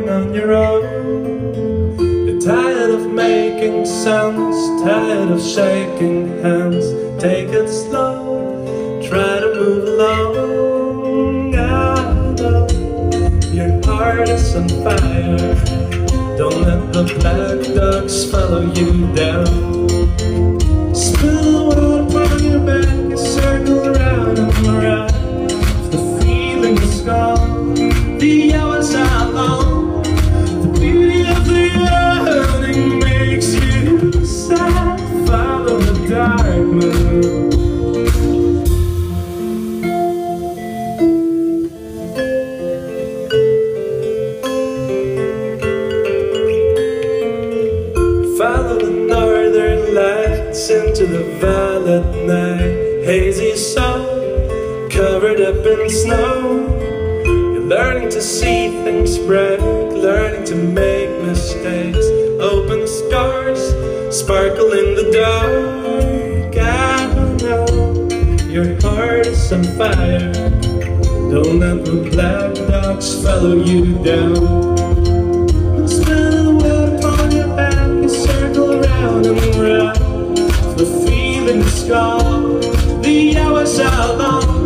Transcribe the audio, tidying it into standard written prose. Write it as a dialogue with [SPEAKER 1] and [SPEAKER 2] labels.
[SPEAKER 1] going on your own. You're tired of making sounds, tired of shaking hands. Take it slow, try to move along. I know your heart is on fire. Don't let the black dogs follow you down. Spill water on your back, circle around and around. If the feeling is gone, the hours are long. The beauty of the yearning makes you sad. Follow the dark moon. Follow the northern lights into the violet night. Hazy sun, covered up in snow. You're learning to see things bright, learning to make mistakes. Open scars, sparkle in the dark. I know your heart is on fire. Don't let the black dogs follow you down. And around, the feeling is gone, the hours are long.